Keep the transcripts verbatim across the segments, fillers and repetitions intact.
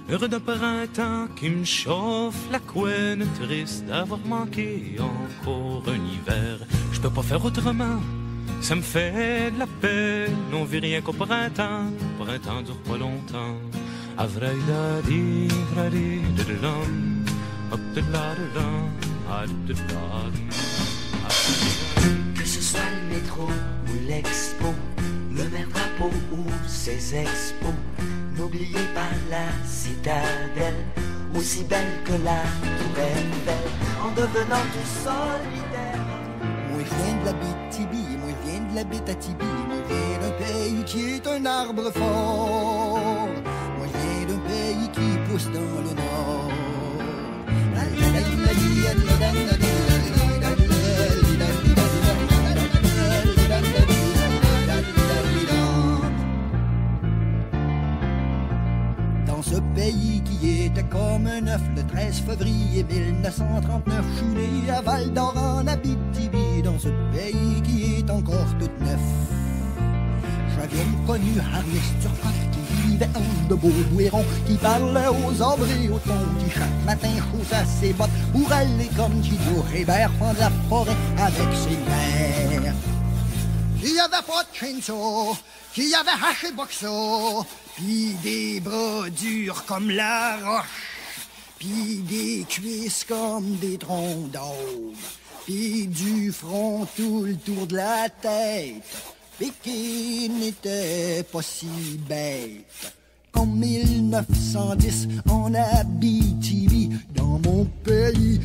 Heureux d'un printemps qui me chauffe la couenne, triste d'avoir manqué encore un hiver. Je peux pas faire autrement, ça me fait de la peine. On vit rien qu'au printemps, le printemps dure pas longtemps. Avraïdadi, vradi, dadadam, hop de la dadam, hop de la. Que ce soit le métro ou l'expo, le maire drapeau ou ses expos, n'oubliez pas la citadelle, aussi belle que la tour Eiffel, en devenant tout solidaire. Moi je viens de la Abitibi, moi je viens de la Bétatibi, moi je viens d'un pays qui est un arbre fort. Moi je viens d'un pays qui pousse dans le nord. Dans ce pays qui était comme un œuf, le treize février mille neuf cent trente-neuf, je suis né à Val d'Or en Abitibi, dans ce pays qui est encore tout neuf. J'avais connu Harris Turcotte qui vivait en de beaux douairons, qui parlait aux arbres et aux tons, qui chaque matin chaussait ses bottes pour aller comme Gilles Hébert prendre la forêt avec ses mères. Qui avait pas de chainsaw, qui avait haché boxo, pis des bras durs comme la roche, pis des cuisses comme des troncs d'aube, pis du front tout le tour de la tête, pis qui n'était pas si bête. En mille neuf cent dix, en Abitibi, dans mon pays,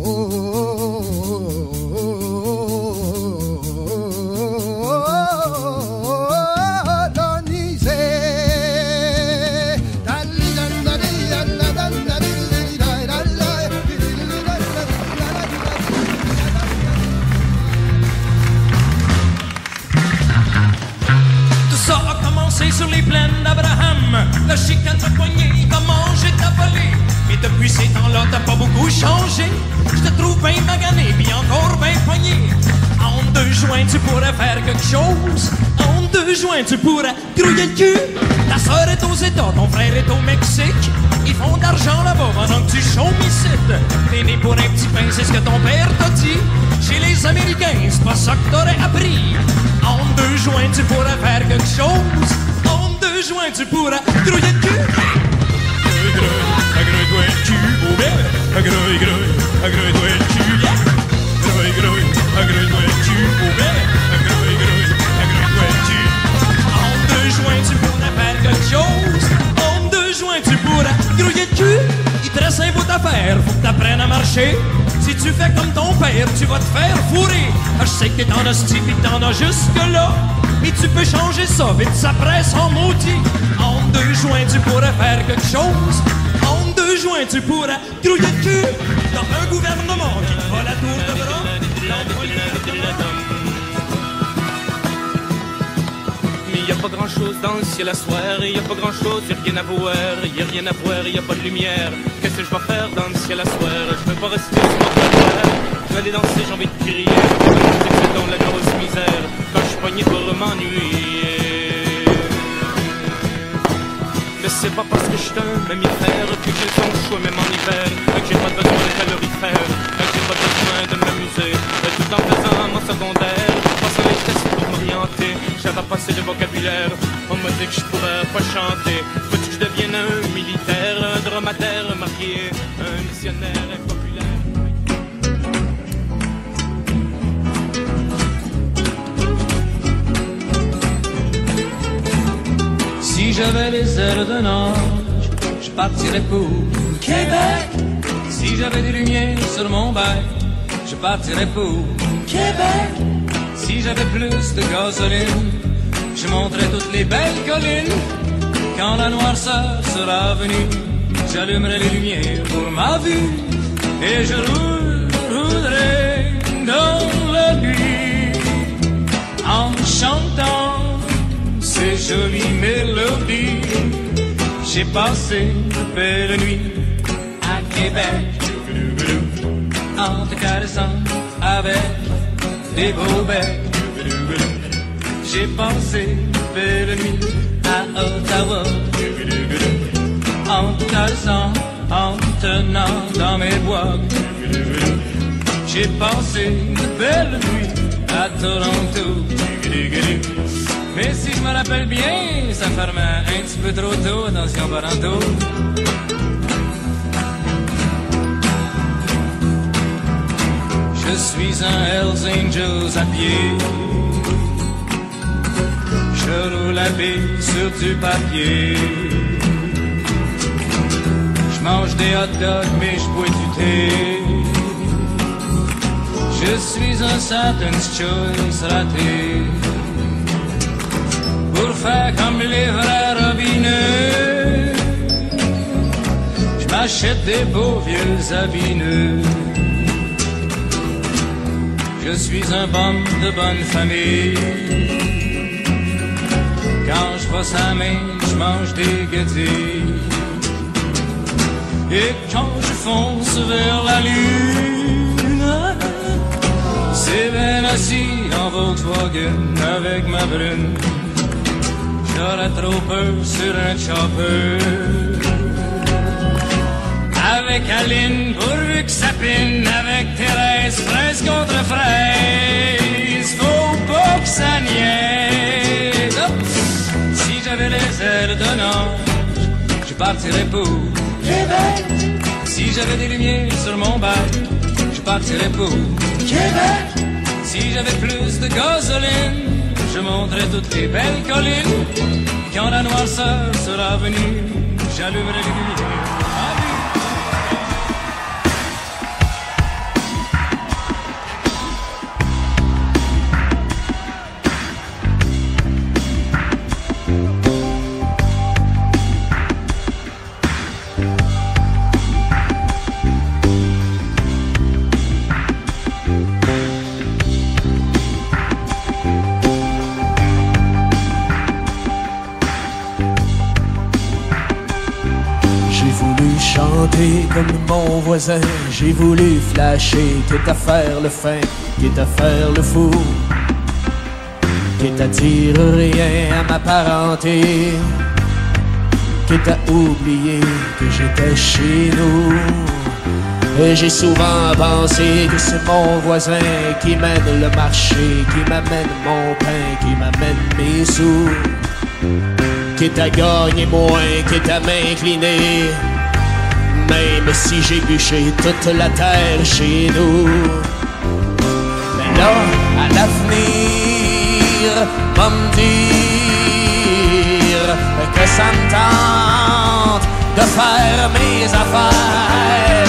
sur les plaines d'Abraham, la chicane t'a poigné, t'as mangé, t'as volé. Mais depuis ces temps-là, t'as pas beaucoup changé. Je te trouve bien magané, puis encore bien poigné. En deux joints, tu pourrais faire quelque chose. En deux joints, tu pourrais grouiller le cul. Ta sœur est aux États, ton frère est au Mexique. Ils font de l'argent là-bas pendant que tu chômes ici. T'es né pour un petit pain, c'est ce que ton père t'a dit. Chez les Américains, c'est pas ça que t'aurais appris. En deux joints, tu pourrais faire quelque chose. En deux joints, tu pourras grouiller le cul. Grouille, grouille, grouille-toi le cul, oh bébé. Grouille, grouille, grouille-toi le cul, yeah. Grouille, grouille, grouille-toi le cul, oh bébé. Grouille, grouille, grouille-toi le cul. En deux joints, tu pourras faire quelque chose. En deux joints, tu pourras grouiller le cul. Il te reste un bout à faire, faut que t'apprennes à marcher. Si tu fais comme ton père, tu vas te faire fourrer. Je sais que t'es en hostie pis que t'en as jusque-là. Mais tu peux changer ça, vite ça presse en maudit. En deux joints, tu pourrais faire quelque chose. En deux joints, tu pourrais grouiller le cul. Dans un gouvernement qui te va la tour de bras. Mais y a pas grand chose dans le ciel à soir, y a pas grand chose, y a rien à voir, y a rien à voir, y a pas de lumière. Qu'est-ce que je vais faire dans le ciel à soir? Je peux pas rester sur mon trottoir. Je vais aller danser, j'ai envie de crier. C'est dans la grosse misère, quand je suis pogné pour m'ennuyer. Mais c'est pas parce que je suis un mammifère que j'ai son choix même en hiver, que j'ai pas besoin de calorifères, que j'ai pas besoin de m'amuser. Tout en faisant mon secondaire, passant les tests pour m'orienter, j'avais passé le vocabulaire. On m'a dit que je pourrais pas chanter. Faut-tu que je devienne un militaire, un dromadaire marié, un missionnaire impopulaire? Si j'avais les ailes d'un ange, je partirais pour Québec. Si j'avais des lumières sur mon bec, je partirais pour Québec. Si j'avais plus de gasoline, je monterais toutes les belles collines. Quand la noirceur sera venue, j'allumerai les lumières pour ma vue. Et je roule, roulerai dans la nuit en chantant ces jolies mélodies. J'ai passé de belles nuits à Québec en te caressant avec des beaux becs. J'ai passé de belles nuits à Ottawa en te caressant, en te tenant dans mes bois. J'ai passé de belles nuits à Toronto. Mais si je me rappelle bien, ça fermait un petit peu trop tôt, attention parento. Je suis un Hells Angels à pied. Je roule à pied sur du papier. Je mange des hot dogs mais je bois du thé. Je suis un Satan's Choice raté. Pour faire comme les vrais robineux, je m'achète des beaux vieux habits neufs. Je suis un bum de bonne famille. Quand je brosse la main, je mange des gâteaux. Et quand je fonce vers la lune, c'est bien assis en Volkswagen avec ma brune. J'aurais trop peur sur un chopper avec Aline, pourvu que ça pine. Avec Thérèse, fraise contre fraise, faut pas que ça niaise. Oh. Si j'avais les ailes d'un ange, je partirais pour Québec. Si j'avais des lumières sur mon bac, je partirais pour Québec. Si j'avais plus de gasoline, je monterais toutes les belles collines. Quand la noirceur sera venue, j'allumerai les lumières. Comme mon voisin, j'ai voulu flasher, quitte à faire le fin, quitte à faire le fou, quitte à dire rien à ma parenté, quitte à oublier que j'étais chez nous. Et j'ai souvent pensé que c'est mon voisin qui mène le marché, qui m'amène mon pain, qui m'amène mes sous, quitte à gagner moins, quitte à m'incliner, même si j'ai bûché toute la terre chez nous. Mais là, à l'avenir, va me dire que ça me tente de faire mes affaires